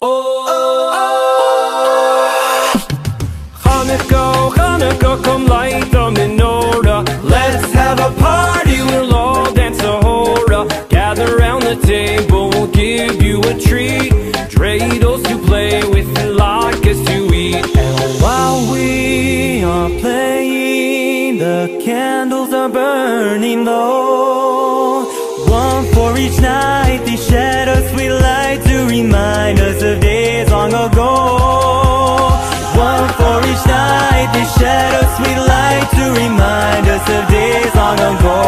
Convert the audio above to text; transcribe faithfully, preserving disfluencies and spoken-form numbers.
Hanukkah, Hanukkah, come light the menorah. Let's have a party, we'll all dance a hora. Gather round the table, we'll give you a treat. Dreidels to play with and latkes to eat. And while we are playing, the candles are burning low. One for each night, they shed a sweet light to remind us of days long ago. One for each night, they shed a sweet light to remind us of days long ago.